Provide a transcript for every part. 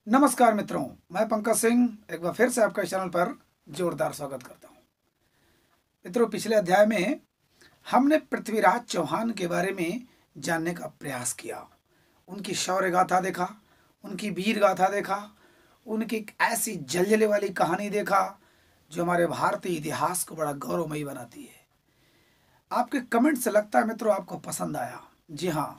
नमस्कार मित्रों, मैं पंकज सिंह एक बार फिर से आपका इस चैनल पर जोरदार स्वागत करता हूं। मित्रों, पिछले अध्याय में हमने पृथ्वीराज चौहान के बारे में जानने का प्रयास किया। उनकी शौर्य गाथा देखा, उनकी वीर गाथा देखा, उनकी एक ऐसी जलजले वाली कहानी देखा जो हमारे भारतीय इतिहास को बड़ा गौरवमयी बनाती है। आपके कमेंट से लगता है मित्रों आपको पसंद आया। जी हाँ,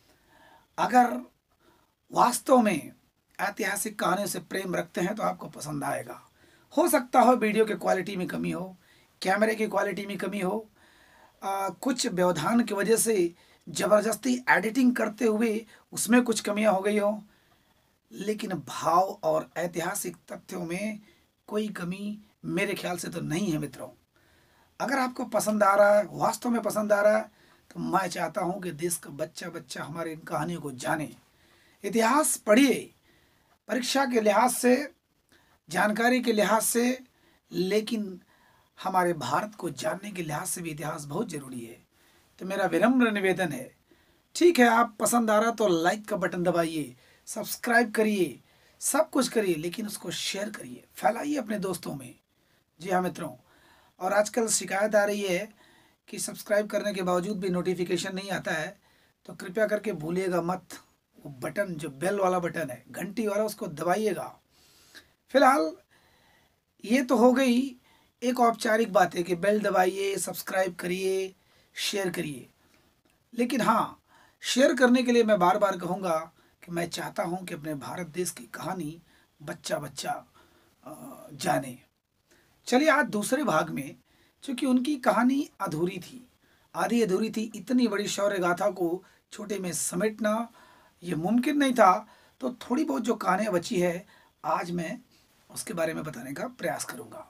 अगर वास्तव में ऐतिहासिक कहानियों से प्रेम रखते हैं तो आपको पसंद आएगा। हो सकता हो वीडियो की क्वालिटी में कमी हो, कैमरे की क्वालिटी में कमी हो, कुछ व्यवधान की वजह से ज़बरदस्ती एडिटिंग करते हुए उसमें कुछ कमियां हो गई हो, लेकिन भाव और ऐतिहासिक तथ्यों में कोई कमी मेरे ख्याल से तो नहीं है। मित्रों, अगर आपको पसंद आ रहा है, वास्तव में पसंद आ रहा है, तो मैं चाहता हूं कि देश का बच्चा बच्चा हमारे इन कहानियों को जाने। इतिहास पढ़िए, परीक्षा के लिहाज से, जानकारी के लिहाज से, लेकिन हमारे भारत को जानने के लिहाज से भी इतिहास बहुत ज़रूरी है। तो मेरा विनम्र निवेदन है, ठीक है, आप पसंद आ रहा तो लाइक का बटन दबाइए, सब्सक्राइब करिए, सब कुछ करिए, लेकिन उसको शेयर करिए, फैलाइए अपने दोस्तों में। जी हाँ मित्रों, और आजकल शिकायत आ रही है कि सब्सक्राइब करने के बावजूद भी नोटिफिकेशन नहीं आता है, तो कृपया करके भूलिएगा मत, वो बटन जो बेल वाला बटन है, घंटी वाला, उसको दबाइएगा। फिलहाल ये तो हो गई एक औपचारिक बात है कि बेल दबाइए, सब्सक्राइब करिए, शेयर करिए। लेकिन हाँ, शेयर करने के लिए मैं बार बार कहूँगा कि मैं चाहता हूँ कि अपने भारत देश की कहानी बच्चा बच्चा जाने। चलिए, आज दूसरे भाग में, चूँकि उनकी कहानी अधूरी थी, आधी अधूरी थी, इतनी बड़ी शौर्य गाथा को छोटे में समेटना ये मुमकिन नहीं था, तो थोड़ी बहुत जो कहानियाँ बची है आज मैं उसके बारे में बताने का प्रयास करूँगा।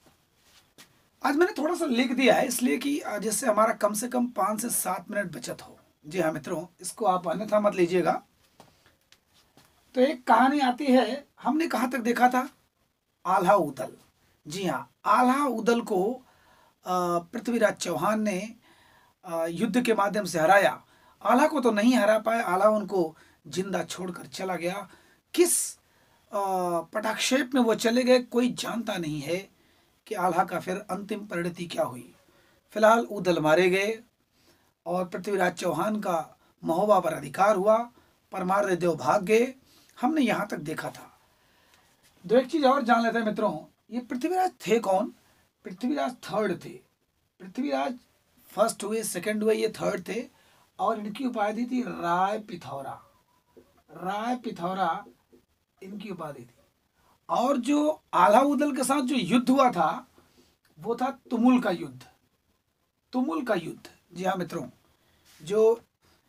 आज मैंने थोड़ा सा लिख दिया है इसलिए कि जिससे हमारा कम से कम 5 से 7 मिनट बचत हो। जी हाँ मित्रों, इसको आप अन्यथा मत लीजिएगा। तो एक कहानी आती है, हमने कहाँ तक देखा था? आल्हा उदल। जी हाँ, आल्हा उदल को पृथ्वीराज चौहान ने युद्ध के माध्यम से हराया। आल्हा को तो नहीं हरा पाए, आल्हा उनको जिंदा छोड़कर चला गया। किस पटाक्षेप में वो चले गए कोई जानता नहीं है कि आल्हा का फिर अंतिम परिणति क्या हुई। फिलहाल उदल मारे गए और पृथ्वीराज चौहान का महोबा पर अधिकार हुआ, परमार देव भाग गए। हमने यहाँ तक देखा था। दो एक चीज और जान लेते हैं मित्रों, ये पृथ्वीराज थे कौन? पृथ्वीराज थर्ड थे। पृथ्वीराज फर्स्ट हुए, सेकंड हुए, ये थर्ड थे, और इनकी उपाधि थी राय पिथौरा। राय पिथौरा इनकी उपाधि थी। और जो आल्हा उदल के साथ जो युद्ध हुआ था वो था तुमुल का युद्ध। तुमुल का युद्ध, जी हाँ मित्रों, जो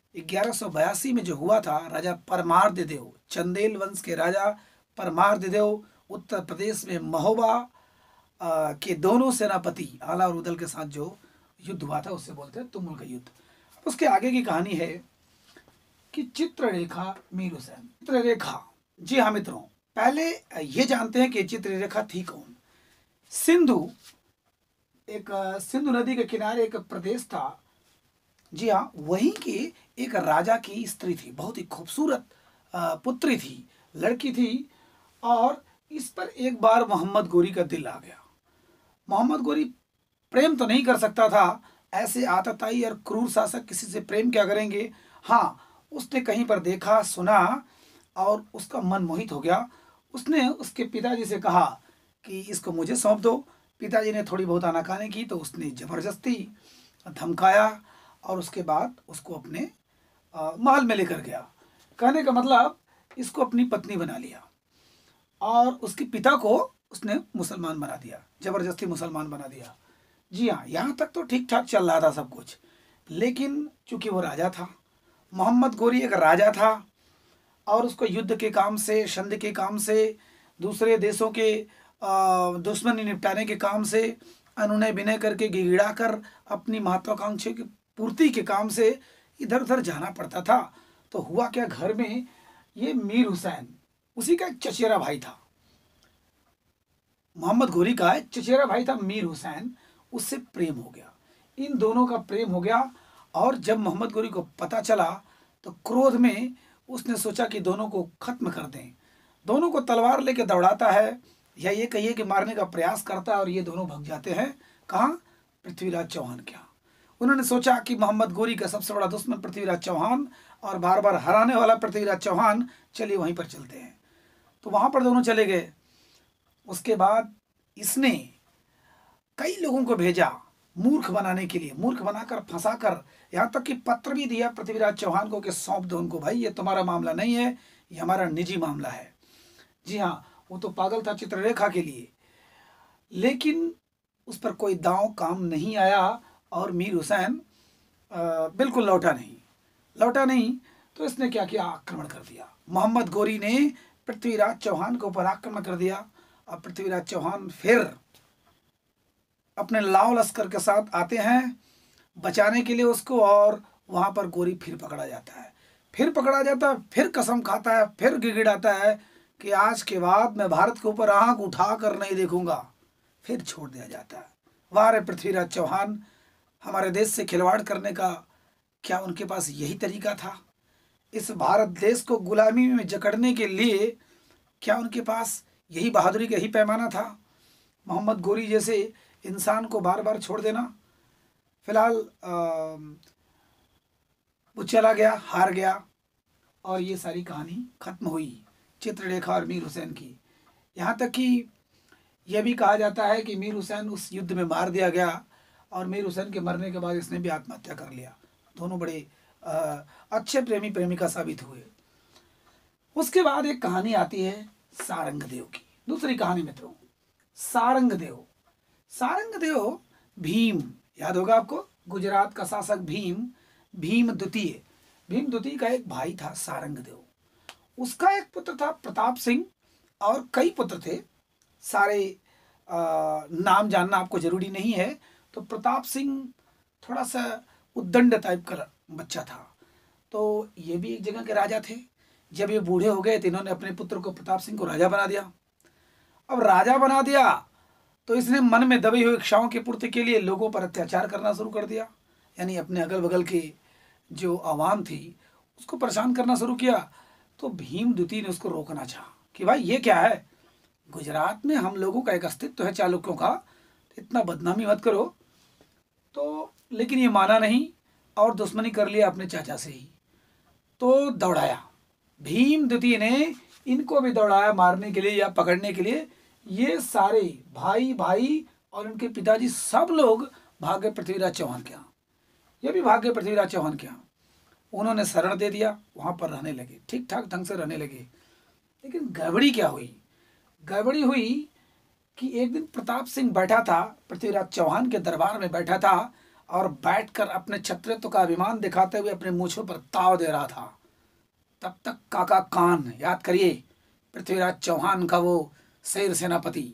1182 में जो हुआ था, राजा परमार देव, चंदेल वंश के राजा परमार देव उत्तर प्रदेश में महोबा के दोनों सेनापति आल्हा और उदल के साथ जो युद्ध हुआ था उसे बोलते हैं तुमुल का युद्ध। अब उसके आगे की कहानी है कि चित्ररेखा मीर हुसैन। चित्ररेखा, जी हाँ मित्रों, पहले ये जानते हैं कि चित्ररेखा थी कौन। सिंधु, एक सिंधु नदी के किनारे एक प्रदेश था, जी हाँ, वहीं के एक राजा की स्त्री थी, बहुत ही खूबसूरत पुत्री थी, लड़की थी, और इस पर एक बार मोहम्मद गोरी का दिल आ गया। मोहम्मद गोरी प्रेम तो नहीं कर सकता था, ऐसे आतताई और क्रूर शासक किसी से प्रेम क्या करेंगे। हाँ, उसने कहीं पर देखा, सुना और उसका मन मोहित हो गया। उसने उसके पिताजी से कहा कि इसको मुझे सौंप दो। पिताजी ने थोड़ी बहुत आनाकानी की तो उसने ज़बरदस्ती धमकाया और उसके बाद उसको अपने महल में लेकर गया। कहने का मतलब, इसको अपनी पत्नी बना लिया और उसके पिता को उसने मुसलमान बना दिया, ज़बरदस्ती मुसलमान बना दिया। जी हाँ, यहाँ तक तो ठीक ठाक चल रहा था सब कुछ, लेकिन चूंकि वो राजा था, मोहम्मद गोरी एक राजा था, और उसको युद्ध के काम से, संधि के काम से, दूसरे देशों के दुश्मनी निपटाने के काम से, अनुनय विनय करके गिड़गिड़ा कर अपनी महत्वाकांक्षा की पूर्ति के काम से इधर उधर जाना पड़ता था। तो हुआ क्या, घर में ये मीर हुसैन, उसी का एक चचेरा भाई था, मोहम्मद गोरी का एक चचेरा भाई था मीर हुसैन, उससे प्रेम हो गया। इन दोनों का प्रेम हो गया, और जब मोहम्मद गोरी को पता चला तो क्रोध में उसने सोचा कि दोनों को खत्म कर दें। दोनों को तलवार लेके दौड़ाता है, या ये कहिए कि मारने का प्रयास करता है, और ये दोनों भाग जाते हैं कहाँ? पृथ्वीराज चौहान के यहाँ। उन्होंने सोचा कि मोहम्मद गोरी का सबसे बड़ा दुश्मन पृथ्वीराज चौहान और बार बार हराने वाला पृथ्वीराज चौहान, चलिए वहीं पर चलते हैं। तो वहाँ पर दोनों चले गए। उसके बाद इसने कई लोगों को भेजा मूर्ख बनाने के लिए, मूर्ख बनाकर फंसाकर, यहाँ तक कि पत्र भी दिया पृथ्वीराज चौहान को कि सौंप दो उनको, भाई ये तुम्हारा मामला नहीं है, ये हमारा निजी मामला है। जी हाँ, वो तो पागल था चित्रलेखा के लिए, लेकिन उस पर कोई दांव काम नहीं आया और मीर हुसैन बिल्कुल लौटा नहीं। तो इसने क्या किया? आक्रमण कर दिया। मोहम्मद गोरी ने पृथ्वीराज चौहान के ऊपर आक्रमण कर दिया और पृथ्वीराज चौहान फिर अपने लाव लश्कर के साथ आते हैं बचाने के लिए उसको, और वहां पर गोरी फिर पकड़ा जाता है, फिर कसम खाता है, फिर गिड़गिड़ाता है कि आज के बाद मैं भारत के ऊपर आंख उठा कर नहीं देखूंगा। फिर छोड़ दिया जाता है। वाह रे पृथ्वीराज चौहान, हमारे देश से खिलवाड़ करने का क्या उनके पास यही तरीका था? इस भारत देश को गुलामी में जकड़ने के लिए क्या उनके पास यही बहादुरी का ही पैमाना था? मोहम्मद गोरी जैसे इंसान को बार बार छोड़ देना। फिलहाल वो चला गया, हार गया, और ये सारी कहानी खत्म हुई चित्रलेखा और मीर हुसैन की। यहाँ तक कि यह भी कहा जाता है कि मीर हुसैन उस युद्ध में मार दिया गया, और मीर हुसैन के मरने के बाद इसने भी आत्महत्या कर लिया। दोनों बड़े अच्छे प्रेमी प्रेमिका साबित हुए। उसके बाद एक कहानी आती है सारंगदेव की, दूसरी कहानी मित्रों। सारंगदेव भीम, याद होगा आपको, गुजरात का शासक भीम द्वितीय का एक भाई था सारंगदेव। उसका एक पुत्र था प्रताप सिंह, और कई पुत्र थे, सारे नाम जानना आपको जरूरी नहीं है। तो प्रताप सिंह थोड़ा सा उद्दंड टाइप का बच्चा था, तो ये भी एक जगह के राजा थे। जब ये बूढ़े हो गए तो इन्होंने अपने पुत्र को, प्रताप सिंह को, राजा बना दिया। अब राजा बना दिया तो इसने मन में दबी हुई इच्छाओं की पूर्ति के लिए लोगों पर अत्याचार करना शुरू कर दिया, यानी अपने अगल बगल की जो आवाम थी उसको परेशान करना शुरू किया। तो भीम द्वितीय ने उसको रोकना चाहा कि भाई ये क्या है, गुजरात में हम लोगों का एक अस्तित्व है चालुक्यों का, इतना बदनामी मत करो। तो लेकिन ये माना नहीं और दुश्मनी कर लिया अपने चाचा से ही। तो दौड़ाया, भीम द्वितीय ने इनको भी दौड़ाया मारने के लिए या पकड़ने के लिए। ये सारे भाई और उनके पिताजी सब लोग भागे पृथ्वीराज चौहान के यहाँ, ये भी भागे पृथ्वीराज चौहान के यहाँ। उन्होंने शरण दे दिया, वहाँ पर रहने लगे, ठीक ठाक ढंग से रहने लगे। लेकिन गड़बड़ी क्या हुई? गड़बड़ी हुई कि एक दिन प्रताप सिंह बैठा था, पृथ्वीराज चौहान के दरबार में बैठा था, और बैठकर अपने क्षत्रित्व का अभिमान दिखाते हुए अपने मूंछों पर ताव दे रहा था। तब तक काका कान, याद करिए पृथ्वीराज चौहान का वो शेर सेनापति,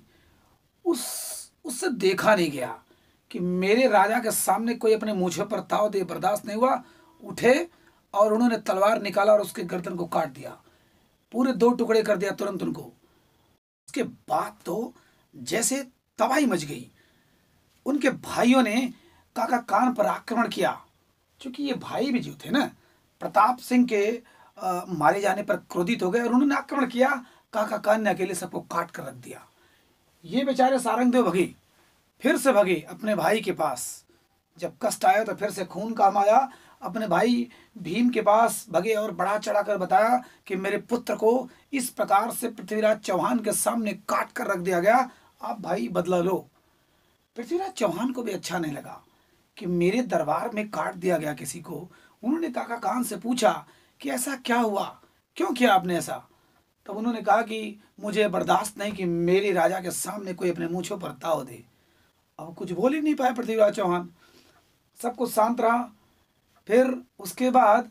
उससे देखा नहीं गया कि मेरे राजा के सामने कोई अपने मूंछों पर ताव दे, बर्दाश्त नहीं हुआ। उठे और उन्होंने तलवार निकाला और उसके गर्दन को काट दिया, पूरे 2 टुकड़े कर दिया तुरंत उनको। उसके बाद तो जैसे तबाही मच गई। उनके भाइयों ने काका कान पर आक्रमण किया, क्योंकि ये भाई भी जो थे ना, प्रताप सिंह के मारे जाने पर क्रोधित हो गए और उन्होंने आक्रमण किया। काका कान ने अकेले सबको काट कर रख दिया। ये बेचारे सारंगदेव भगे, फिर से भगे अपने भाई के पास। जब कष्ट आया तो फिर से खून काम आया, अपने भाई भीम के पास भगे और बढ़ा चढ़ा कर बताया कि मेरे पुत्र को इस प्रकार से पृथ्वीराज चौहान के सामने काट कर रख दिया गया, आप भाई बदला लो। पृथ्वीराज चौहान को भी अच्छा नहीं लगा कि मेरे दरबार में काट दिया गया किसी को। उन्होंने काका कान से पूछा कि ऐसा क्या हुआ, क्यों किया आपने ऐसा? तब उन्होंने कहा कि मुझे बर्दाश्त नहीं कि मेरे राजा के सामने कोई अपने मूंछों पर ताव दे। अब कुछ बोल ही नहीं पाए पृथ्वीराज चौहान, सब कुछ शांत रहा। फिर उसके बाद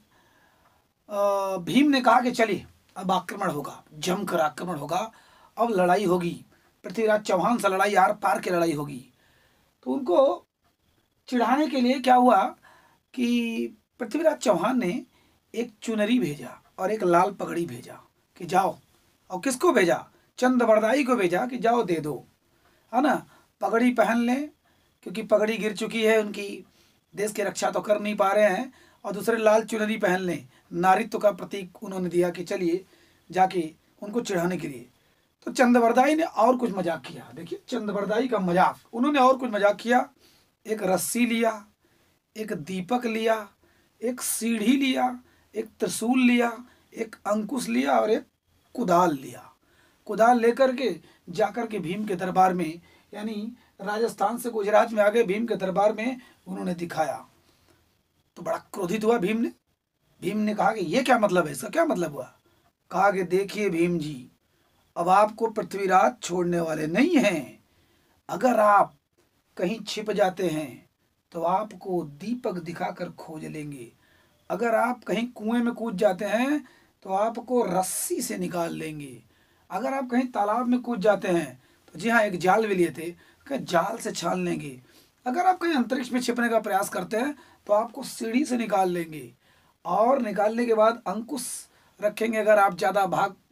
भीम ने कहा कि चलिए अब आक्रमण होगा, जमकर आक्रमण होगा, अब लड़ाई होगी, पृथ्वीराज चौहान से लड़ाई, आर पार की लड़ाई होगी। तो उनको चिढ़ाने के लिए क्या हुआ कि पृथ्वीराज चौहान ने एक चुनरी भेजा और एक लाल पगड़ी भेजा कि जाओ। और किसको भेजा? चंदबरदाई को भेजा कि जाओ दे दो, है ना, पगड़ी पहन लें, क्योंकि पगड़ी गिर चुकी है उनकी, देश की रक्षा तो कर नहीं पा रहे हैं। और दूसरे लाल चुनरी पहन लें, नारित्व का प्रतीक उन्होंने दिया कि चलिए जाके उनको चिढ़ाने के लिए। तो चंद्रबरदाई ने और कुछ मजाक किया। देखिए चंद्रबरदाई का मजाक, उन्होंने और कुछ मजाक किया। एक रस्सी लिया, एक दीपक लिया, एक सीढ़ी लिया, एक त्रिशूल लिया, एक अंकुश लिया और एक कुदाल लिया। कुदाल लेकर के जाकर के भीम के दरबार में, यानी राजस्थान से गुजरात में आ गए भीम के दरबार में उन्होंने दिखाया। तो बड़ा क्रोधित हुआ भीम ने। भीम ने कहा कि ये क्या मतलब है, इसका क्या मतलब हुआ? कहा कि देखिए भीम जी, अब आपको पृथ्वीराज छोड़ने वाले नहीं हैं। अगर आप कहीं छिप जाते हैं तो आपको दीपक दिखाकर खोज लेंगे। अगर आप कहीं कुएं में कूद जाते हैं तो आपको रस्सी से निकाल लेंगे। अगर आप कहीं तालाब में कूद जाते हैं तो जी हाँ, एक जाल भी लिए थे कि जाल से छान लेंगे। अगर आप कहीं अंतरिक्ष में छिपने का प्रयास करते हैं तो आपको सीढ़ी से निकाल लेंगे, और निकालने के बाद अंकुश रखेंगे अगर आप ज़्यादा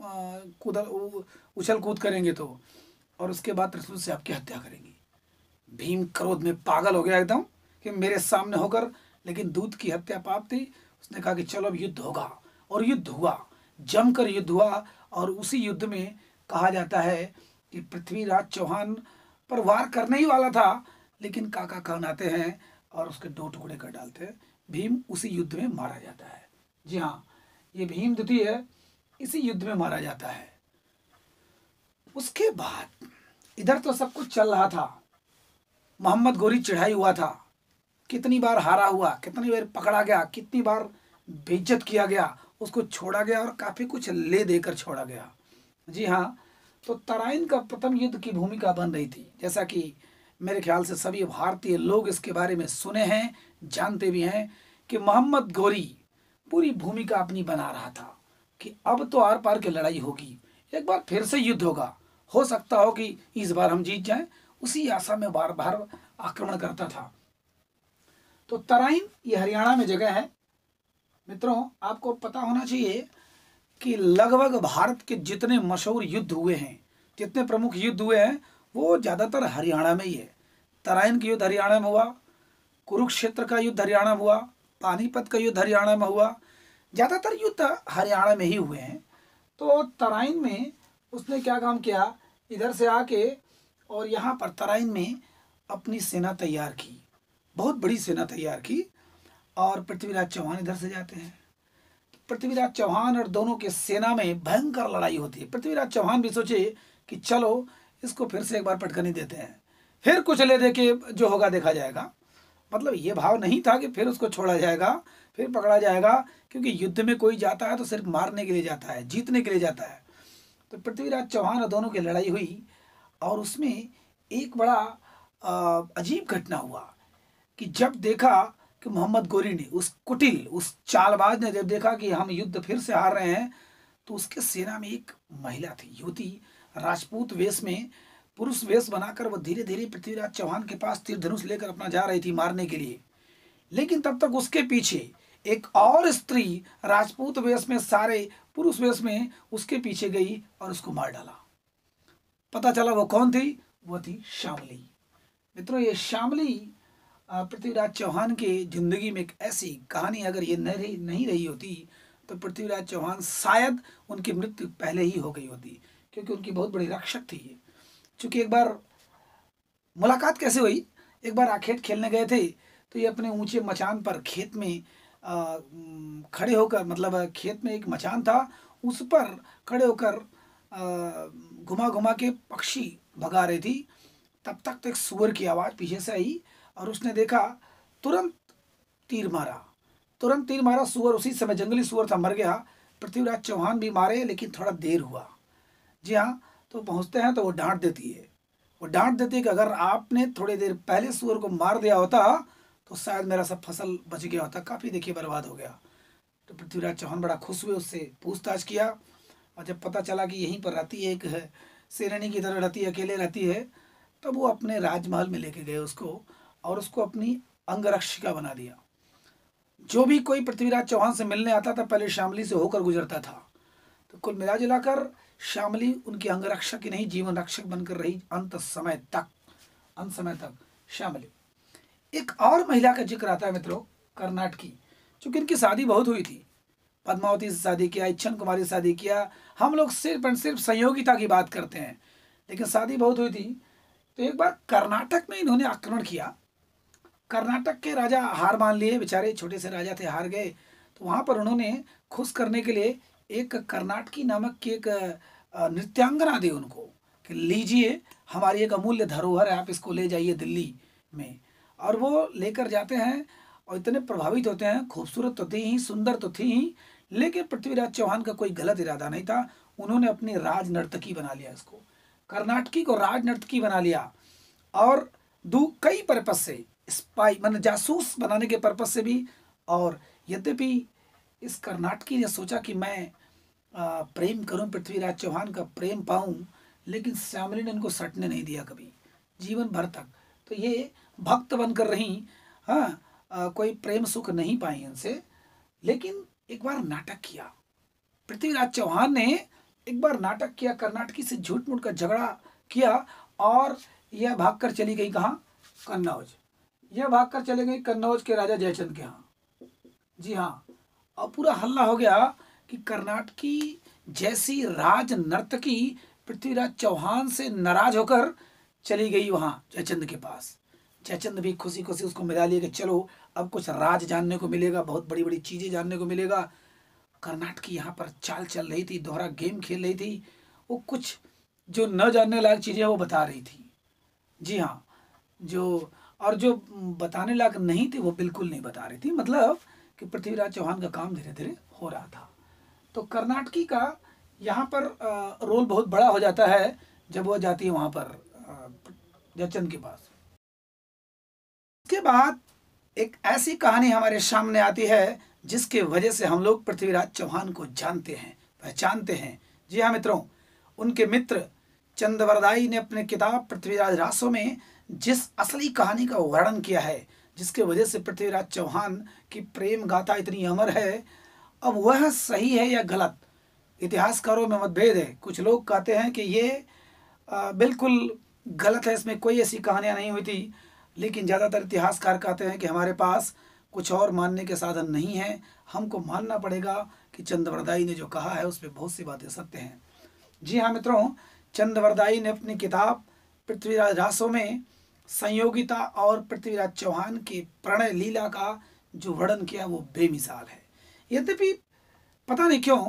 उछल कूद करेंगे तो, और उसके बाद त्रिशूल से आपकी हत्या करेंगे। भीम क्रोध में पागल हो गया एकदम कि मेरे सामने होकर, लेकिन दूत की हत्या पाप थी। उसने कहा कि चलो अब युद्ध होगा, और युद्ध हुआ, जमकर युद्ध हुआ। और उसी युद्ध में कहा जाता है कि पृथ्वीराज चौहान पर वार करने ही वाला था, लेकिन काका कान आते हैं और उसके 2 टुकड़े कर डालते हैं। भीम उसी युद्ध में मारा जाता है। जी हाँ, ये भीम द्वितीय इसी युद्ध में मारा जाता है। उसके बाद इधर तो सब कुछ चल रहा था। मोहम्मद गोरी चढ़ाई हुआ था, कितनी बार हारा हुआ, कितनी बार पकड़ा गया, कितनी बार बेइज्जत किया गया, उसको छोड़ा गया और काफ़ी कुछ ले देकर छोड़ा गया। जी हाँ, तो तराइन का प्रथम युद्ध की भूमिका बन रही थी, जैसा कि मेरे ख्याल से सभी भारतीय लोग इसके बारे में सुने हैं, जानते भी हैं कि मोहम्मद गोरी पूरी भूमिका अपनी बना रहा था कि अब तो आर पार की लड़ाई होगी, एक बार फिर से युद्ध होगा, हो सकता हो कि इस बार हम जीत जाएं। उसी आशा में बार बार आक्रमण करता था। तो तराइन ये हरियाणा में जगह है। मित्रों, आपको पता होना चाहिए कि लगभग भारत के जितने मशहूर युद्ध हुए हैं, जितने प्रमुख युद्ध हुए हैं, वो ज़्यादातर हरियाणा में ही है। तराइन का युद्ध हरियाणा में हुआ, कुरुक्षेत्र का युद्ध हरियाणा में हुआ, पानीपत का युद्ध हरियाणा में हुआ, ज़्यादातर युद्ध हरियाणा में ही हुए हैं। तो तराइन में उसने क्या काम किया, इधर से आके और यहाँ पर तराइन में अपनी सेना तैयार की, बहुत बड़ी सेना तैयार की। और पृथ्वीराज चौहान इधर से जाते हैं। पृथ्वीराज चौहान और दोनों के सेना में भयंकर लड़ाई होती है। पृथ्वीराज चौहान भी सोचे कि चलो इसको फिर से एक बार पटकनी देते हैं, फिर कुछ ले दे के जो होगा देखा जाएगा। मतलब ये भाव नहीं था कि फिर उसको छोड़ा जाएगा, फिर पकड़ा जाएगा, क्योंकि युद्ध में कोई जाता है तो सिर्फ मारने के लिए जाता है, जीतने के लिए जाता है। तो पृथ्वीराज चौहान और दोनों की लड़ाई हुई, और उसमें एक बड़ा अजीब घटना हुआ कि जब देखा कि मोहम्मद गोरी ने, उस कुटिल, उस चालबाज ने जब देखा कि हम युद्ध फिर से हार रहे हैं, तो उसके सेना में एक महिला थी, युवती, राजपूत वेश में, पुरुष वेश बनाकर वो धीरे धीरे पृथ्वीराज चौहान के पास तीर धनुष लेकर अपना जा रही थी मारने के लिए। लेकिन तब तक उसके पीछे एक और स्त्री राजपूत वेश में, सारे पुरुष वेश में उसके पीछे गई और उसको मार डाला। पता चला वो कौन थी, वो थी श्यामली। मित्रों, ये श्यामली पृथ्वीराज चौहान की जिंदगी में एक ऐसी कहानी, अगर ये नहीं रही होती तो पृथ्वीराज चौहान शायद उनकी मृत्यु पहले ही हो गई होती, क्योंकि उनकी बहुत बड़ी रक्षक थी ये। चूँकि एक बार मुलाकात कैसे हुई, एक बार आखेट खेलने गए थे, तो ये अपने ऊंचे मचान पर खेत में खड़े होकर, मतलब खेत में एक मचान था, उस पर खड़े होकर घुमा घुमा के पक्षी भगा रही थी। तब तक तो एक सूअर की आवाज़ पीछे से आई और उसने देखा, तुरंत तीर मारा, तुरंत तीर मारा। सूअर उसी समय, जंगली सूअर था, मर गया। पृथ्वीराज चौहान भी मारे, लेकिन थोड़ा देर हुआ। जी हाँ, तो पहुँचते हैं तो वो डांट देती है, वो डांट देती है कि अगर आपने थोड़ी देर पहले सूअर को मार दिया होता तो शायद मेरा सब फसल बच गया होता, काफ़ी देखिए बर्बाद हो गया। तो पृथ्वीराज चौहान बड़ा खुश हुए, उससे पूछताछ किया, और जब पता चला कि यहीं पर रहती है, एक शेरनी की तरह रहती है, अकेले रहती है, तब वो अपने राजमहल में लेके गए उसको, और उसको अपनी अंगरक्षिका बना दिया। जो भी कोई पृथ्वीराज चौहान से मिलने आता था पहले श्यामली से होकर गुजरता था। तो कुल मिला जुलाकर श्यामली उनकी अंगरक्षक ही नहीं, जीवन रक्षक बनकर रही अंत समय तक श्यामली। एक और महिला का जिक्र आता है मित्रों, कर्नाटक की, चूँकि इनकी शादी बहुत हुई थी, पद्मावती से शादी किया, इच्छन कुमारी से शादी किया। हम लोग सिर्फ एंड सिर्फ संयोगिता की बात करते हैं, लेकिन शादी बहुत हुई थी। तो एक बार कर्नाटक में इन्होंने आक्रमण किया। कर्नाटक के राजा हार मान लिए, बेचारे छोटे से राजा थे, हार गए। तो वहाँ पर उन्होंने खुश करने के लिए एक कर्नाटकी नामक की एक नृत्यांगना दी उनको कि लीजिए, हमारी एक अमूल्य धरोहर है, आप इसको ले जाइए दिल्ली में। और वो लेकर जाते हैं और इतने प्रभावित होते हैं। खूबसूरत तो थी ही, सुंदर तो थी ही, लेकिन पृथ्वीराज चौहान का कोई गलत इरादा नहीं था। उन्होंने अपनी राज नर्तकी बना लिया, इसको कर्नाटकी को राज नर्तकी बना लिया। और कई पर्पज से, स्पाई मतलब जासूस बनाने के पर्पज से भी। और यद्यपि इस कर्नाटकी ने सोचा कि मैं प्रेम करूं, पृथ्वीराज चौहान का प्रेम पाऊं, लेकिन श्यामली ने इनको सटने नहीं दिया कभी, जीवन भर तक। तो ये भक्त बनकर रही, हाँ, कोई प्रेम सुख नहीं पाई इनसे। लेकिन एक बार नाटक किया पृथ्वीराज चौहान ने, एक बार नाटक किया, कर्नाटकी से झूठ मूठ का झगड़ा किया और यह भागकर चली गई कहाँ? कन्नौज। यह भागकर चले गई कन्नौज के राजा जयचंद के यहाँ। जी हाँ, और पूरा हल्ला हो गया कि कर्नाटकी जैसी राज नर्तकी पृथ्वीराज चौहान से नाराज होकर चली गई वहाँ जयचंद के पास। जयचंद भी खुशी खुशी उसको मिला लिए कि चलो अब कुछ राज जानने को मिलेगा, बहुत बड़ी बड़ी चीज़ें जानने को मिलेगा। कर्नाटकी यहाँ पर चाल चल रही थी, दोहरा गेम खेल रही थी। वो कुछ जो न जानने लायक चीज़ें वो बता रही थी। जी हाँ, जो बताने लायक नहीं थी वो बिल्कुल नहीं बता रही थी। मतलब कि पृथ्वीराज चौहान का काम धीरे धीरे हो रहा था। तो कर्नाटकी का यहाँ पर रोल बहुत बड़ा हो जाता है जब वो जाती है वहाँ पर जयचंद के पास। इसके बाद एक ऐसी कहानी हमारे सामने आती है जिसके वजह से हम लोग पृथ्वीराज चौहान को जानते हैं, पहचानते हैं। जी हाँ मित्रों, उनके मित्र चंद्रवरदाई ने अपने किताब पृथ्वीराज रासों में जिस असली कहानी का वर्णन किया है, जिसके वजह से पृथ्वीराज चौहान की प्रेम गाथा इतनी अमर है, अब वह सही है या गलत, इतिहासकारों में मतभेद है। कुछ लोग कहते हैं कि ये बिल्कुल गलत है, इसमें कोई ऐसी कहानियाँ नहीं हुई थी। लेकिन ज़्यादातर इतिहासकार कहते हैं कि हमारे पास कुछ और मानने के साधन नहीं हैं, हमको मानना पड़ेगा कि चंद्रवरदाई ने जो कहा है उसमें बहुत सी बातें सत्य हैं। जी हाँ मित्रों, चंद्रवरदाई ने अपनी किताब पृथ्वीराज रासों में संयोगिता और पृथ्वीराज चौहान की प्रणय लीला का जो वर्णन किया वो बेमिसाल है। यद्यपि पता नहीं क्यों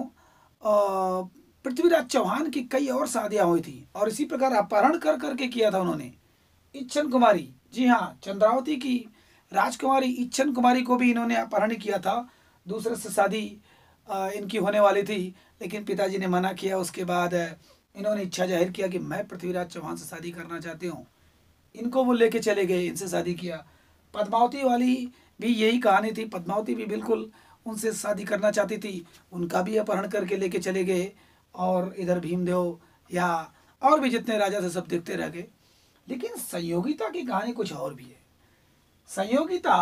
पृथ्वीराज चौहान की कई और शादियाँ हुई थी और इसी प्रकार अपहरण कर करके किया था उन्होंने। इच्छन कुमारी, जी हाँ, चंद्रावती की राजकुमारी इच्छन कुमारी को भी इन्होंने अपहरण किया था। दूसरे से शादी इनकी होने वाली थी, लेकिन पिताजी ने मना किया। उसके बाद इन्होंने इच्छा जाहिर किया कि मैं पृथ्वीराज चौहान से शादी करना चाहती हूँ। इनको वो लेके चले गए, इनसे शादी किया। पद्मावती वाली भी यही कहानी थी, पद्मावती भी बिल्कुल उनसे शादी करना चाहती थी, उनका भी अपहरण करके लेके चले गए। और इधर भीमदेव या और भी जितने राजा थे सब देखते रह गए। लेकिन संयोगिता की कहानी कुछ और भी है। संयोगिता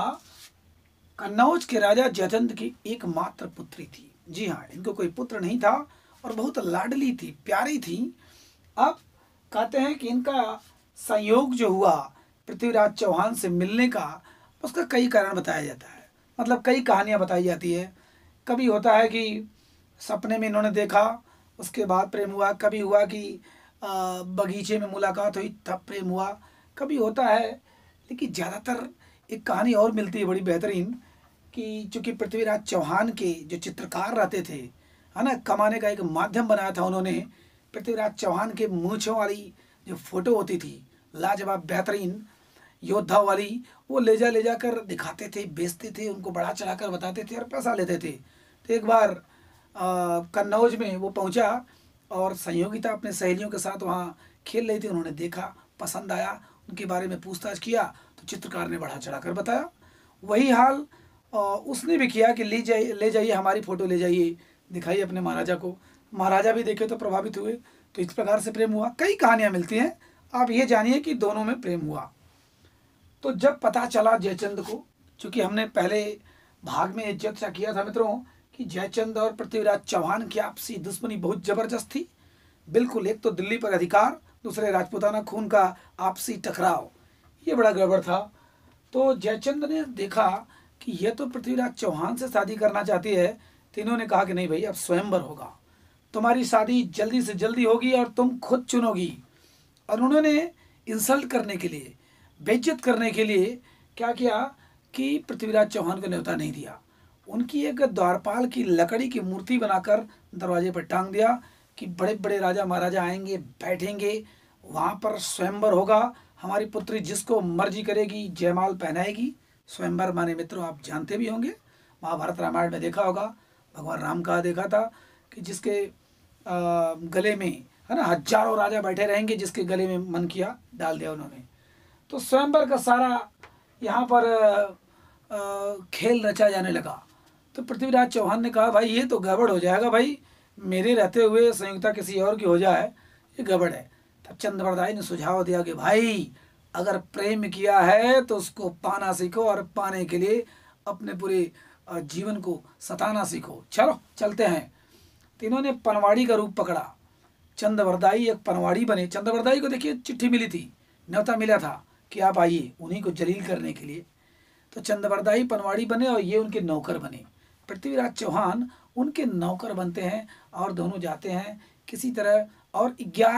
कन्नौज के राजा जयचंद की एकमात्र पुत्री थी। जी हाँ, इनको कोई पुत्र नहीं था और बहुत लाडली थी, प्यारी थी। अब कहते हैं कि इनका संयोग जो हुआ पृथ्वीराज चौहान से मिलने का, उसका कई कारण बताया जाता है, मतलब कई कहानियाँ बताई जाती है। कभी होता है कि सपने में इन्होंने देखा, उसके बाद प्रेम हुआ। कभी हुआ कि बगीचे में मुलाकात हुई तब प्रेम हुआ। कभी होता है, लेकिन ज़्यादातर एक कहानी और मिलती है बड़ी बेहतरीन कि चूँकि पृथ्वीराज चौहान के जो चित्रकार रहते थे, है ना, कमाने का एक माध्यम बनाया था उन्होंने। पृथ्वीराज चौहान के मूँछों वाली जो फोटो होती थी, लाजवाब बेहतरीन योद्धा वाली, वो ले जा कर दिखाते थे, बेचते थे, उनको बढ़ा चढ़ा कर बताते थे और पैसा लेते थे। तो एक बार कन्नौज में वो पहुंचा और संयोगिता अपने सहेलियों के साथ वहाँ खेल रही थी। उन्होंने देखा, पसंद आया, उनके बारे में पूछताछ किया तो चित्रकार ने बढ़ा चढ़ा कर बताया। वही हाल उसने भी किया कि ले जाइए हमारी फ़ोटो ले जाइए, दिखाइए अपने महाराजा को। महाराजा भी देखे तो प्रभावित हुए। तो इस प्रकार से प्रेम हुआ। कई कहानियाँ मिलती हैं। आप ये जानिए कि दोनों में प्रेम हुआ। तो जब पता चला जयचंद को, चूँकि हमने पहले भाग में चर्चा किया था मित्रों कि जयचंद और पृथ्वीराज चौहान की आपसी दुश्मनी बहुत जबरदस्त थी। बिल्कुल, एक तो दिल्ली पर अधिकार, दूसरे राजपूताना खून का आपसी टकराव, ये बड़ा गड़बड़ था। तो जयचंद ने देखा कि यह तो पृथ्वीराज चौहान से शादी करना चाहती है, तीनों ने कहा कि नहीं भाई, अब स्वयंवर होगा, तुम्हारी शादी जल्दी से जल्दी होगी और तुम खुद चुनोगी। और उन्होंने इंसल्ट करने के लिए, बेइज्जत करने के लिए क्या किया कि पृथ्वीराज चौहान को न्योता नहीं दिया। उनकी एक द्वारपाल की लकड़ी की मूर्ति बनाकर दरवाजे पर टांग दिया कि बड़े बड़े राजा महाराजा आएंगे, बैठेंगे, वहाँ पर स्वयंवर होगा, हमारी पुत्री जिसको मर्जी करेगी जयमाल पहनाएगी। स्वयंवर माने मित्रों आप जानते भी होंगे, महाभारत रामायण में देखा होगा, भगवान राम का देखा था कि जिसके गले में, है ना, हजारों राजा बैठे रहेंगे, जिसके गले में मन किया डाल दिया उन्होंने। तो स्वयंवर का सारा यहाँ पर खेल रचा जाने लगा। तो पृथ्वीराज चौहान ने कहा भाई ये तो गड़बड़ हो जाएगा भाई, मेरे रहते हुए संयुक्ता किसी और की हो जाए, ये गड़बड़ है। तब चंद्रवरदाई ने सुझाव दिया कि भाई अगर प्रेम किया है तो उसको पाना सीखो, और पाने के लिए अपने पूरे जीवन को सताना सीखो। चलो चलते हैं। तीनों ने पनवाड़ी का रूप पकड़ा। चंद्रवरदाई एक पनवाड़ी बने। चंद्रवरदाई को देखिए चिट्ठी मिली थी, न्योता मिला था कि आप आइए, उन्हीं को जलील करने के लिए। तो चंद्रवरदाई पनवाड़ी बने और ये उनके नौकर बने। पृथ्वीराज चौहान उनके नौकर बनते हैं और दोनों जाते हैं किसी तरह, और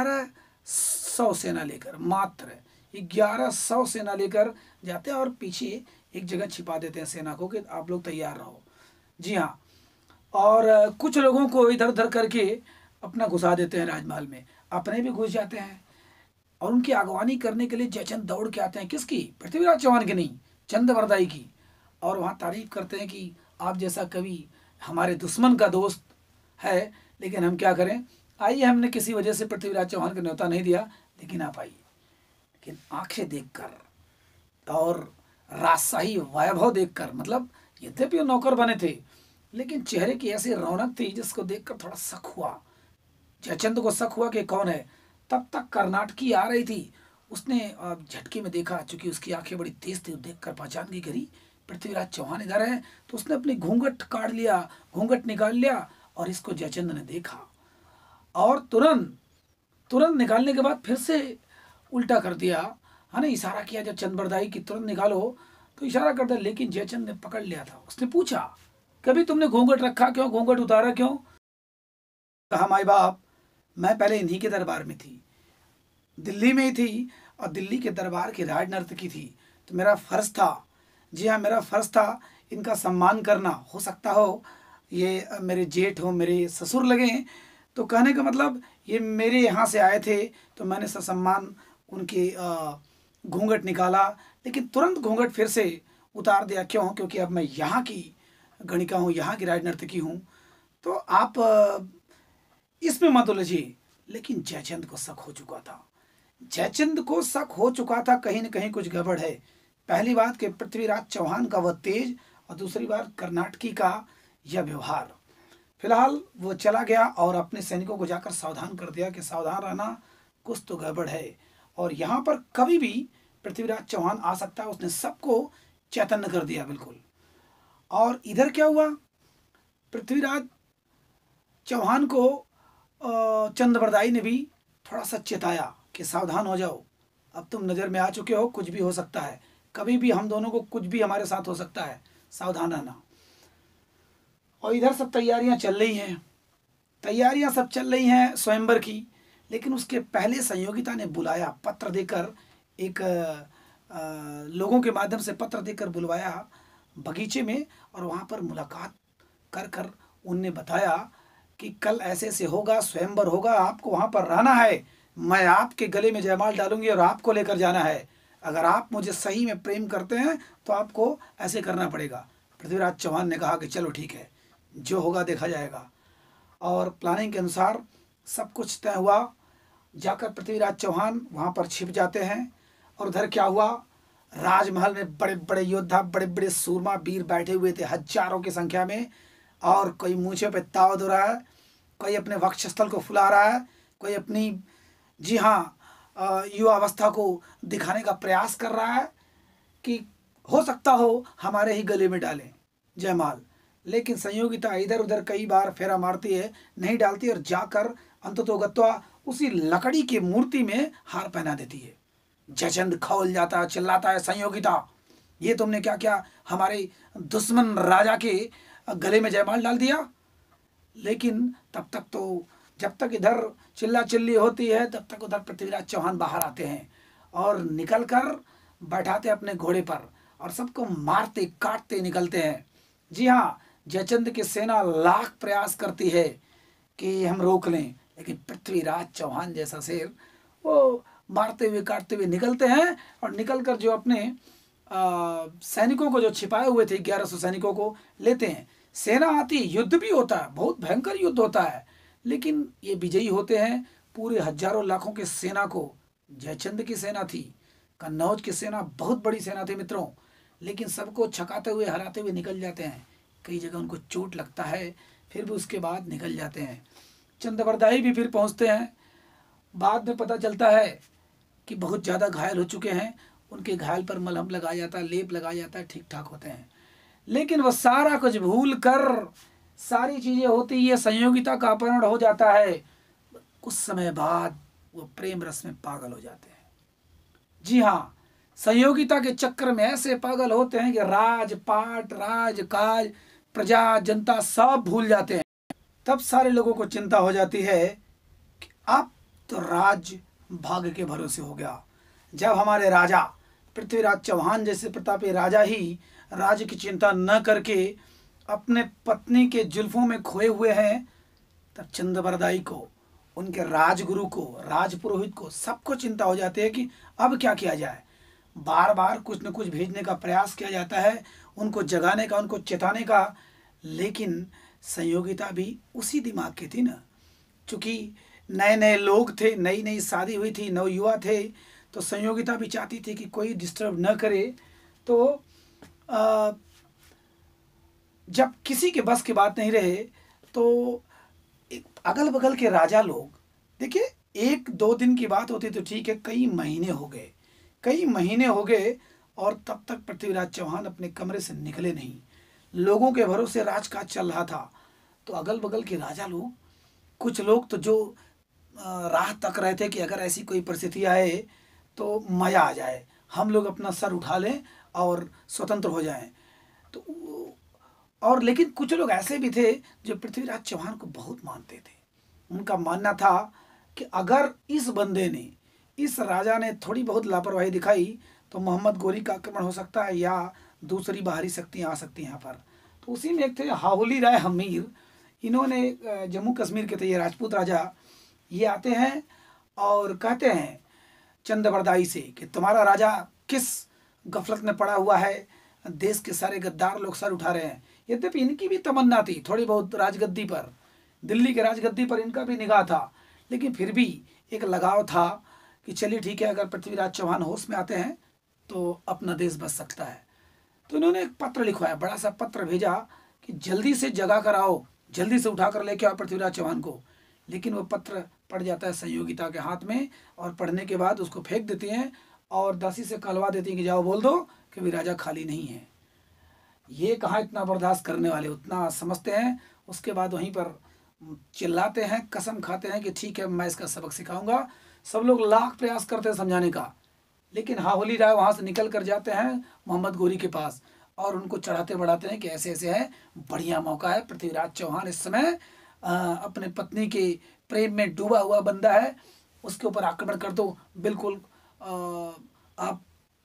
1100 सेना लेकर, मात्र 1100 सेना लेकर जाते हैं और पीछे एक जगह छिपा देते हैं सेना को कि आप लोग तैयार रहो। जी हाँ, और कुछ लोगों को इधर उधर करके अपना घुसा देते हैं राजमहल में, अपने भी घुस जाते हैं। और उनकी अगवानी करने के लिए जयचंद दौड़ के आते हैं। किसकी? पृथ्वीराज चौहान की नहीं, चंद्रवरदाई की। और वहाँ तारीफ करते हैं कि आप जैसा कवि हमारे दुश्मन का दोस्त है, लेकिन हम क्या करें, आइए, हमने किसी वजह से पृथ्वीराज चौहान को न्योता नहीं दिया, लेकिन आप आइए। लेकिन आंखें देखकर और राजशाही वैभव देखकर, मतलब यद्यपि वो नौकर बने थे, लेकिन चेहरे की ऐसी रौनक थी जिसको देखकर थोड़ा शक हुआ। जयचंद को शक हुआ कि कौन है। तब तक कर्नाटकी आ रही थी, उसने झटके में देखा, चूंकि उसकी आंखें बड़ी तेज थी, देखकर पहचान गई घरी पृथ्वीराज चौहान इधर है। तो उसने अपनी घूंघट काट लिया, घूंघट निकाल लिया, और इसको जयचंद ने देखा और तुरंत निकालने के बाद फिर से उल्टा कर दिया, है ना, इशारा किया जब चंद्रवरदाई की तुरंत निकालो, तो इशारा कर दिया। लेकिन जयचंद ने पकड़ लिया था। उसने पूछा कभी तुमने घूंघट रखा क्यों, घूंघट उतारा क्यों? कहा माई बाप, मैं पहले इन्हीं के दरबार में थी, दिल्ली में ही थी, और दिल्ली के दरबार की राजनर्तकी थी, तो मेरा फर्ज था, जी हाँ मेरा फर्ज था इनका सम्मान करना। हो सकता हो ये मेरे जेठ हो, मेरे ससुर लगे, तो कहने का मतलब ये मेरे यहाँ से आए थे, तो मैंने ससम्मान उनके घूंघट निकाला, लेकिन तुरंत घूंघट फिर से उतार दिया। क्यों? क्योंकि अब मैं यहाँ की गणिका हूँ, यहाँ की राजनर्तकी हूँ, तो आप इसमें मत उलझिए। लेकिन जयचंद को शक हो चुका था, जयचंद को शक हो चुका था कहीं न कहीं कुछ गड़बड़ है। पहली बात कि पृथ्वीराज चौहान का वह तेज, और दूसरी बात कर्नाटकी का यह व्यवहार। फिलहाल वो चला गया और अपने सैनिकों को जाकर सावधान कर दिया कि सावधान रहना, कुछ तो गड़बड़ है, और यहाँ पर कभी भी पृथ्वीराज चौहान आ सकता है। उसने सबको चैतन्य कर दिया बिल्कुल। और इधर क्या हुआ, पृथ्वीराज चौहान को चंद्रवरदाई ने भी थोड़ा सा चेताया कि सावधान हो जाओ, अब तुम नज़र में आ चुके हो, कुछ भी हो सकता है, कभी भी हम दोनों को कुछ भी हमारे साथ हो सकता है, सावधान रहना। और इधर सब तैयारियां चल रही हैं, तैयारियां सब चल रही हैं स्वयंवर की। लेकिन उसके पहले संयोगिता ने बुलाया, पत्र देकर, एक लोगों के माध्यम से पत्र देकर बुलवाया बगीचे में, और वहाँ पर मुलाकात कर कर उनने बताया कि कल ऐसे से होगा, स्वयंवर होगा, आपको वहाँ पर रहना है, मैं आपके गले में जयमाल डालूंगी और आपको लेकर जाना है। अगर आप मुझे सही में प्रेम करते हैं तो आपको ऐसे करना पड़ेगा। पृथ्वीराज चौहान ने कहा कि चलो ठीक है, जो होगा देखा जाएगा। और प्लानिंग के अनुसार सब कुछ तय हुआ। जाकर पृथ्वीराज चौहान वहाँ पर छिप जाते हैं। और उधर क्या हुआ, राजमहल में बड़े बड़े योद्धा, बड़े बड़े सूरमा वीर बैठे हुए थे हजारों की संख्या में, और कोई मूँछों पे ताव दे रहा है, कोई अपने वक्षस्थल को फुला रहा है, कोई अपनी, जी हाँ, युवावस्था को दिखाने का प्रयास कर रहा है कि हो सकता हो हमारे ही गले में डालें जयमाल। लेकिन संयोगिता इधर उधर कई बार फेरा मारती है, नहीं डालती, और जाकर अंततोगत्वा उसी लकड़ी की मूर्ति में हार पहना देती है। जयचंद खौल जाता है, चिल्लाता है, संयोगिता ये तुमने क्या किया, हमारे दुश्मन राजा के गले में जयमाल डाल दिया, लेकिन तब तक तो, जब तक इधर चिल्ला चिल्ली होती है तब तक उधर पृथ्वीराज चौहान बाहर आते हैं और निकल कर बैठाते अपने घोड़े पर और सबको मारते काटते निकलते हैं। जी हाँ, जयचंद की सेना लाख प्रयास करती है कि हम रोक लें, लेकिन पृथ्वीराज चौहान जैसा शेर वो मारते हुए काटते हुए निकलते हैं और निकल कर जो अपने सैनिकों को जो छिपाए हुए थे 1100 सैनिकों को लेते हैं। सेना आती, युद्ध भी होता है, बहुत भयंकर युद्ध होता है, लेकिन ये विजयी होते हैं। पूरे हजारों लाखों की सेना को, जयचंद की सेना थी, कन्नौज की सेना बहुत बड़ी सेना थी मित्रों, लेकिन सबको छकाते हुए हराते हुए निकल जाते हैं। कई जगह उनको चोट लगता है, फिर भी उसके बाद निकल जाते हैं। चंद्रबरदाई भी फिर पहुंचते हैं। बाद में पता चलता है कि बहुत ज़्यादा घायल हो चुके हैं, उनके घायल पर मलहम लगाया जाता है, लेप लगाया जाता है, ठीक ठाक होते हैं। लेकिन वह सारा कुछ भूल कर, सारी चीज़ें होती, ये संयोगिता का अपहरण हो जाता है। कुछ समय बाद वो प्रेम रस में पागल हो जाते हैं। जी हाँ, संयोगिता के चक्कर में ऐसे पागल होते हैं कि राजपाट, राजकाज, प्रजा, जनता सब भूल जाते हैं। तब सारे लोगों को चिंता हो जाती है कि अब तो राज भाग्य के भरोसे हो गया। जब हमारे राजा पृथ्वीराज चौहान जैसे प्रतापी राजा ही राज्य की चिंता न करके अपने पत्नी के जुल्फों में खोए हुए हैं, तब चंद्रबरदाई को, उनके राजगुरु को, राजपुरोहित को, सबको चिंता हो जाती है कि अब क्या किया जाए। बार बार कुछ न कुछ भेजने का प्रयास किया जाता है, उनको जगाने का, उनको चेताने का, लेकिन संयोगिता भी उसी दिमाग की थी ना। चूँकि नए नए लोग थे, नई नई शादी हुई थी, नवयुवा थे, तो संयोगिता भी चाहती थी कि कोई डिस्टर्ब न करे। तो जब किसी के बस की बात नहीं रहे तो अगल बगल के राजा लोग, देखिए 1-2 दिन की बात होती तो ठीक है, कई महीने हो गए, कई महीने हो गए और तब तक पृथ्वीराज चौहान अपने कमरे से निकले नहीं। लोगों के भरोसे राजकाज चल रहा था। तो अगल बगल के राजा लोग, कुछ लोग तो जो राह तक रहे थे कि अगर ऐसी कोई परिस्थिति आए तो मज़ा आ जाए, हम लोग अपना सर उठा लें और स्वतंत्र हो जाएं। तो और लेकिन कुछ लोग ऐसे भी थे जो पृथ्वीराज चौहान को बहुत मानते थे। उनका मानना था कि अगर इस बंदे ने, इस राजा ने थोड़ी बहुत लापरवाही दिखाई तो मोहम्मद गोरी का आक्रमण हो सकता है या दूसरी बाहरी शक्तियाँ आ सकती हैं यहाँ पर। तो उसी में एक थे हाहुली राय हमीर, इन्होंने जम्मू कश्मीर के थे ये राजपूत राजा, ये आते हैं और कहते हैं चंद्रबरदाई से कि तुम्हारा राजा किस गफलत में पड़ा हुआ है, देश के सारे गद्दार लोग सर उठा रहे हैं। यद्यपि इनकी भी तमन्ना थी थोड़ी बहुत राजगद्दी पर, दिल्ली के राजगद्दी पर इनका भी निगाह था, लेकिन फिर भी एक लगाव था कि चलिए ठीक है, अगर पृथ्वीराज चौहान होश में आते हैं तो अपना देश बच सकता है। तो इन्होंने एक पत्र लिखवाया, बड़ा सा पत्र भेजा कि जल्दी से जगा कर आओ, जल्दी से उठा कर लेके आओ पृथ्वीराज चौहान को। लेकिन वो पत्र पड़ जाता है संयोगिता के हाथ में और पढ़ने के बाद उसको फेंक देती हैं और दासी से कहलवा देती हैं कि जाओ बोल दो कि भी राजा खाली नहीं है। ये कहाँ इतना बर्दाश्त करने वाले, उतना समझते हैं। उसके बाद वहीं पर चिल्लाते हैं, कसम खाते हैं कि ठीक है मैं इसका सबक सिखाऊंगा। सब लोग लाख प्रयास करते हैं समझाने का, लेकिन हाहुली राय वहाँ से निकल कर जाते हैं मोहम्मद गोरी के पास और उनको चढ़ाते बढ़ाते हैं कि ऐसे ऐसे है, बढ़िया मौका है, पृथ्वीराज चौहान इस समय अपने पत्नी के प्रेम में डूबा हुआ बंदा है, उसके ऊपर आक्रमण कर दो, बिल्कुल आप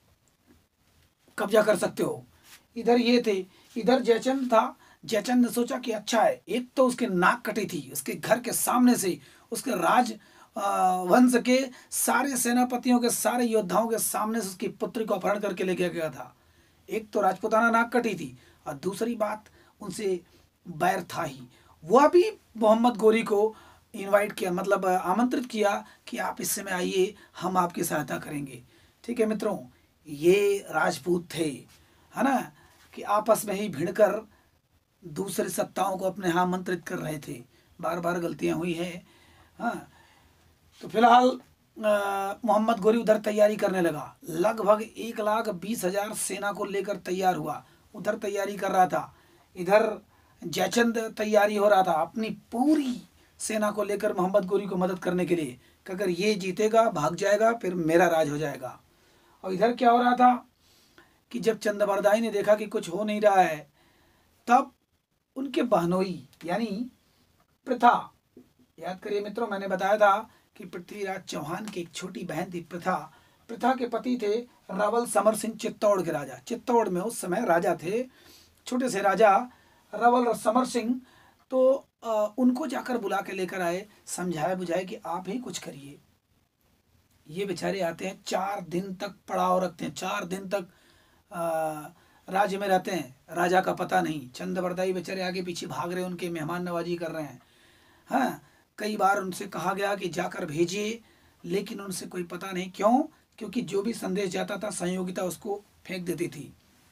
कब्जा कर सकते हो। इधर ये थे, इधर जयचंद था। जयचंद ने सोचा कि अच्छा है, एक तो उसके नाक कटी थी, उसके घर के सामने से उसके राज वंश के सारे सेनापतियों के, सारे योद्धाओं के सामने से उसकी पुत्री को अपहरण करके लेके गया था। एक तो राजपुताना नाक कटी थी और दूसरी बात उनसे बैर था ही। वह भी मोहम्मद गोरी को इनवाइट किया, मतलब आमंत्रित किया कि आप इस समय आइए, हम आपकी सहायता करेंगे। ठीक है मित्रों, ये राजपूत थे, है ना, कि आपस में ही भिड़कर दूसरी सत्ताओं को अपने यहाँ आमंत्रित कर रहे थे। बार बार गलतियाँ हुई हैं। हाँ, तो फिलहाल मोहम्मद गोरी उधर तैयारी करने लगा। लगभग 1,20,000 सेना को लेकर तैयार हुआ, उधर तैयारी कर रहा था। इधर जयचंद तैयारी हो रहा था अपनी पूरी सेना को लेकर मोहम्मद गोरी को मदद करने के लिए कि अगर ये जीतेगा, भाग जाएगा, फिर मेरा राज हो जाएगा। और इधर क्या हो रहा था कि जब चंद्रबरदाई ने देखा कि कुछ हो नहीं रहा है, तब उनके बहनोई यानी प्रथा, याद करिए मित्रों, मैंने बताया था कि पृथ्वीराज चौहान की एक छोटी बहन थी प्रथा। प्रथा के पति थे रावल समर सिंह, चित्तौड़ के राजा। चित्तौड़ में उस समय राजा थे, छोटे से राजा रावल समर सिंह। तो उनको जाकर बुला के लेकर आए, समझाए बुझाए कि आप ही कुछ करिए। ये बेचारे आते हैं, 4 दिन तक पड़ाव रखते हैं, 4 दिन तक राज्य में रहते हैं, राजा का पता नहीं। चंद बरदाई बेचारे आगे पीछे भाग रहे, उनके मेहमान नवाजी कर रहे हैं। हाँ, कई बार उनसे कहा गया कि जाकर भेजिए, लेकिन उनसे कोई पता नहीं। क्यों? क्योंकि जो भी संदेश जाता था संयोगिता उसको फेंक देती थी।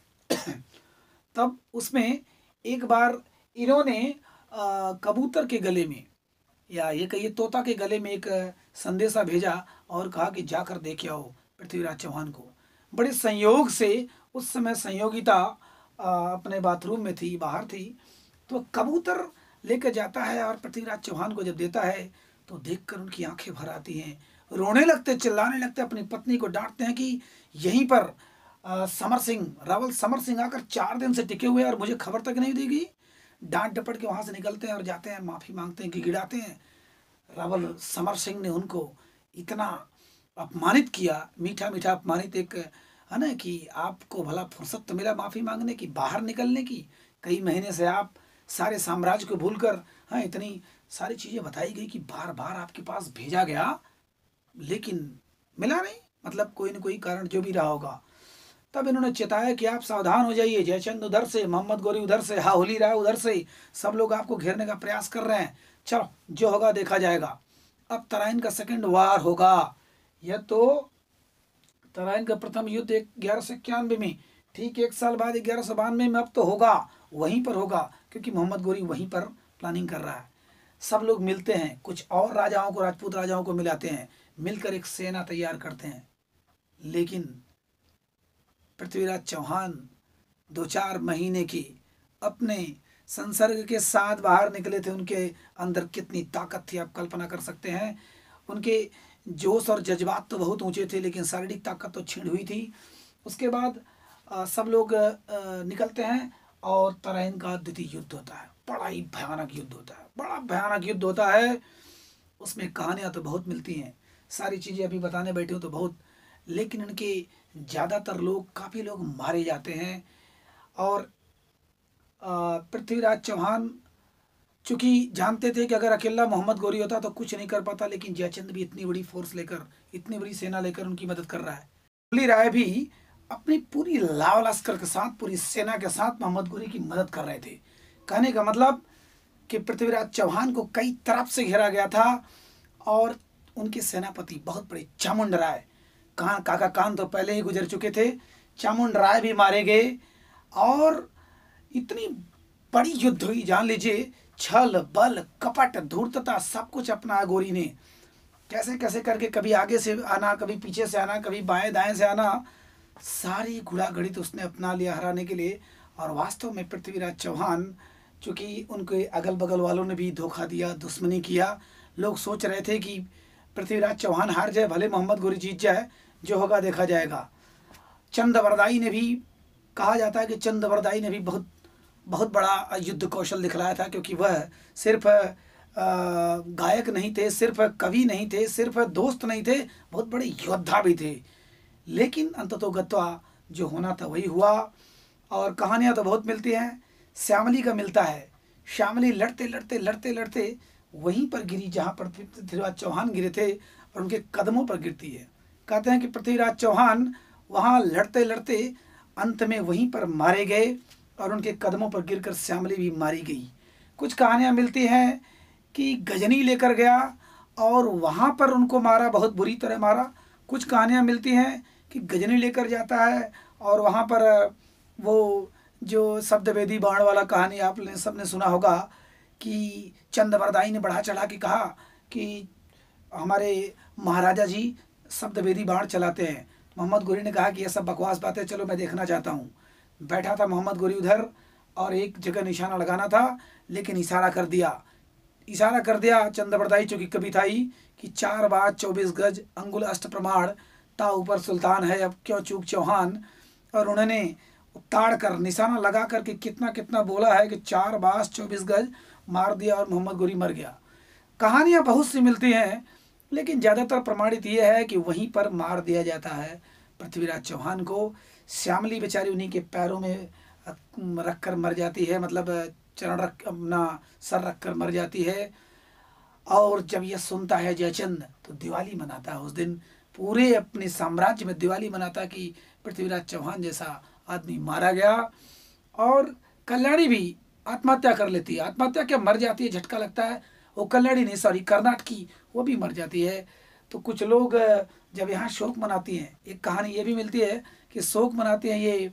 तब उसमें एक बार इन्होंने कबूतर के गले में, या ये कहिए तोता के गले में एक संदेशा भेजा और कहा कि जाकर देख आओ पृथ्वीराज चौहान को। बड़े संयोग से उस समय संयोगिता अपने बाथरूम में थी, बाहर थी, तो कबूतर लेकर जाता है और पृथ्वीराज चौहान को जब देता है तो देखकर उनकी आंखें भर आती हैं, रोने लगते, चिल्लाने लगते, अपनी पत्नी को डांटते हैं कि यहीं पर समर सिंह, रावल समर सिंह आकर 4 दिन से टिके हुए और मुझे खबर तक नहीं देगी। डांट डपट के वहाँ से निकलते हैं और जाते हैं, माफ़ी मांगते हैं, गिड़गिड़ाते हैं। रावल समर सिंह ने उनको इतना अपमानित किया, मीठा मीठा अपमानित, एक है ना कि आपको भला फुर्सत तो मिला माफ़ी मांगने की, बाहर निकलने की। कई महीने से आप सारे साम्राज्य को भूलकर, हाँ, इतनी सारी चीज़ें बताई गई कि बार बार आपके पास भेजा गया लेकिन मिला नहीं, मतलब कोई न कोई कारण जो भी रहा होगा। तब इन्होंने चेताया कि आप सावधान हो जाइए, जयचंद उधर से, मोहम्मद गोरी उधर से, हाहुली राय उधर से, सब लोग आपको घेरने का प्रयास कर रहे हैं। चलो जो होगा देखा जाएगा। अब तराइन का सेकंड वार होगा। यह तो तराइन का प्रथम युद्ध 1191 में, ठीक 1 साल बाद 1192 में अब तो होगा, वहीं पर होगा, क्योंकि मोहम्मद गोरी वहीं पर प्लानिंग कर रहा है। सब लोग मिलते हैं, कुछ और राजाओं को, राजपूत राजाओं को मिलाते हैं, मिलकर एक सेना तैयार करते हैं। लेकिन पृथ्वीराज चौहान 2-4 महीने की अपने संसर्ग के साथ बाहर निकले थे। उनके अंदर कितनी ताकत थी आप कल्पना कर सकते हैं। उनके जोश और जज्बात तो बहुत ऊंचे थे, लेकिन शारीरिक ताकत तो छीन हुई थी। उसके बाद सब लोग निकलते हैं और तराइन का द्वितीय युद्ध होता है। बड़ा ही भयानक युद्ध होता है, बड़ा भयानक युद्ध होता है। उसमें कहानियाँ तो बहुत मिलती हैं, सारी चीज़ें अभी बताने बैठे हो तो बहुत, लेकिन इनके ज़्यादातर लोग, काफ़ी लोग मारे जाते हैं। और पृथ्वीराज चौहान चूँकि जानते थे कि अगर अकेला मोहम्मद गोरी होता तो कुछ नहीं कर पाता, लेकिन जयचंद भी इतनी बड़ी फोर्स लेकर, इतनी बड़ी सेना लेकर उनकी मदद कर रहा है। हाहुली राय भी अपनी पूरी लाव लश्कर के साथ, पूरी सेना के साथ मोहम्मद गोरी की मदद कर रहे थे। कहने का मतलब कि पृथ्वीराज चौहान को कई तरफ से घेरा गया था और उनके सेनापति बहुत बड़े चामुंड राय, काका कान तो पहले ही गुजर चुके थे, चामुंड राय भी मारे गए। और इतनी बड़ी युद्ध हुई, जान लीजिए, छल बल कपट धूर्तता सब कुछ अपना गोरी ने, कैसे कैसे करके, कभी आगे से आना, कभी पीछे से आना, कभी बाएं दाएं से आना, सारी गुड़ागड़ित उसने अपना लिया हराने के लिए। और वास्तव में पृथ्वीराज चौहान, चूँकि उनके अगल बगल वालों ने भी धोखा दिया, दुश्मनी किया, लोग सोच रहे थे कि पृथ्वीराज चौहान हार जाए, भले मोहम्मद गोरी जीत जाए, जो होगा देखा जाएगा। चंद बरदाई ने भी, कहा जाता है कि चंद बरदाई ने भी बहुत बड़ा युद्ध कौशल दिखलाया था, क्योंकि वह सिर्फ गायक नहीं थे, सिर्फ कवि नहीं थे, सिर्फ दोस्त नहीं थे, बहुत बड़े योद्धा भी थे। लेकिन अंततोगत्वा जो होना था वही हुआ। और कहानियाँ तो बहुत मिलती हैं। श्यामली का मिलता है, श्यामली लड़ते लड़ते लड़ते लड़ते वहीं पर गिरी जहाँ पर पृथ्वीराज चौहान गिरे थे, और उनके कदमों पर गिरती है। कहते हैं कि पृथ्वीराज चौहान वहाँ लड़ते लड़ते अंत में वहीं पर मारे गए और उनके कदमों पर गिरकर श्यामली भी मारी गई। कुछ कहानियाँ मिलती हैं कि गजनी लेकर गया और वहाँ पर उनको मारा, बहुत बुरी तरह मारा। कुछ कहानियाँ मिलती हैं कि गजनी लेकर जाता है और वहाँ पर वो जो शब्दवेदी बाण वाला कहानी आपने सबने सुना होगा कि चंद बरदाई ने बढ़ा चढ़ा के कहा कि हमारे महाराजा जी शब्दवेदी बाण चलाते हैं। मोहम्मद गोरी ने कहा कि ये सब बकवास बातें, चलो मैं देखना चाहता हूँ। बैठा था मोहम्मद गोरी उधर और एक जगह निशाना लगाना था, लेकिन इशारा कर दिया चंद बरदाई, चूँकि कभी था ही, कि 4 बाज 24 गज अंगुल अष्ट प्रमाण, ता ऊपर सुल्तान है अब क्यों चूक चौहान। और उन्होंने ताड़ कर निशाना लगा करके कितना कितना बोला है कि 4 बाज 24 गज मार दिया और मोहम्मद गोरी मर गया। कहानियाँ बहुत सी मिलती हैं, लेकिन ज़्यादातर प्रमाणित ये है कि वहीं पर मार दिया जाता है पृथ्वीराज चौहान को। श्यामली बेचारी उन्हीं के पैरों में रख कर मर जाती है, मतलब चरण रख अपना सर रख कर मर जाती है। और जब यह सुनता है जयचंद तो दिवाली मनाता है। उस दिन पूरे अपने साम्राज्य में दिवाली मनाता है कि पृथ्वीराज चौहान जैसा आदमी मारा गया। और कल्याणी भी आत्महत्या कर लेती है। आत्महत्या क्या, मर जाती है, झटका लगता है। वो कल्याणी नहीं, सॉरी, कर्नाटकी, वो भी मर जाती है। तो कुछ लोग जब यहाँ शोक मनाती हैं, एक कहानी ये भी मिलती है कि शोक मनाती हैं ये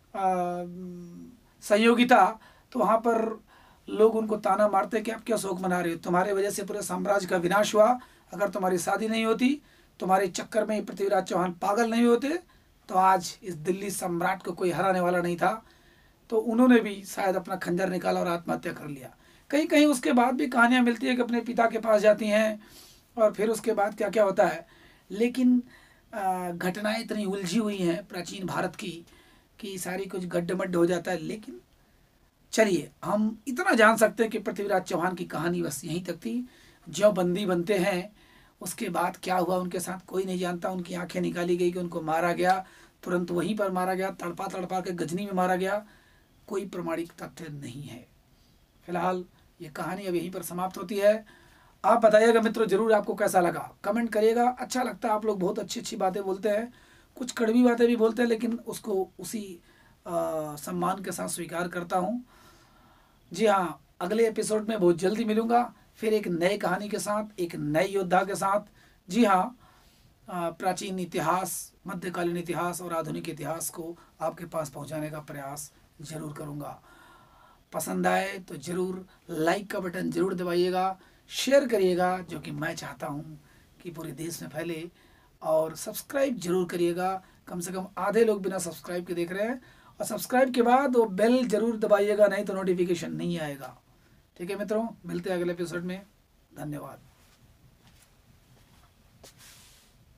संयोगिता, तो वहाँ पर लोग उनको ताना मारते हैं कि आप क्या शोक मना रहे हो, तुम्हारे वजह से पूरे साम्राज्य का विनाश हुआ। अगर तुम्हारी शादी नहीं होती, तुम्हारे चक्कर में पृथ्वीराज चौहान पागल नहीं होते, तो आज इस दिल्ली सम्राट को कोई हराने वाला नहीं था। तो उन्होंने भी शायद अपना खंजर निकाला और आत्महत्या कर लिया। कहीं कहीं उसके बाद भी कहानियाँ मिलती है कि अपने पिता के पास जाती हैं और फिर उसके बाद क्या क्या होता है। लेकिन घटनाएं इतनी उलझी हुई हैं प्राचीन भारत की कि सारी कुछ गड्ढमड्ढ हो जाता है। लेकिन चलिए, हम इतना जान सकते हैं कि पृथ्वीराज चौहान की कहानी बस यहीं तक थी। जो बंदी बनते हैं, उसके बाद क्या हुआ उनके साथ कोई नहीं जानता। उनकी आंखें निकाली गई कि उनको मारा गया, तुरंत वहीं पर मारा गया, तड़पा तड़पा के गजनी में मारा गया, कोई प्रमाणिक तथ्य नहीं है। फिलहाल ये कहानी अब यहीं पर समाप्त होती है। आप बताइएगा मित्रों जरूर आपको कैसा लगा, कमेंट करिएगा। अच्छा लगता है, आप लोग बहुत अच्छी अच्छी बातें बोलते हैं, कुछ कड़वी बातें भी बोलते हैं, लेकिन उसको उसी सम्मान के साथ स्वीकार करता हूँ। जी हाँ, अगले एपिसोड में बहुत जल्दी मिलूंगा, फिर एक नए कहानी के साथ, एक नए योद्धा के साथ। जी हाँ, प्राचीन इतिहास, मध्यकालीन इतिहास और आधुनिक इतिहास को आपके पास पहुंचाने का प्रयास जरूर करूंगा। पसंद आए तो ज़रूर लाइक का बटन ज़रूर दबाइएगा, शेयर करिएगा, जो कि मैं चाहता हूँ कि पूरे देश में फैले। और सब्सक्राइब जरूर करिएगा, कम से कम आधे लोग बिना सब्सक्राइब के देख रहे हैं। और सब्सक्राइब के बाद वो बेल ज़रूर दबाइएगा, नहीं तो नोटिफिकेशन नहीं आएगा। ठीक है मित्रों, मिलते हैं अगले एपिसोड में। धन्यवाद।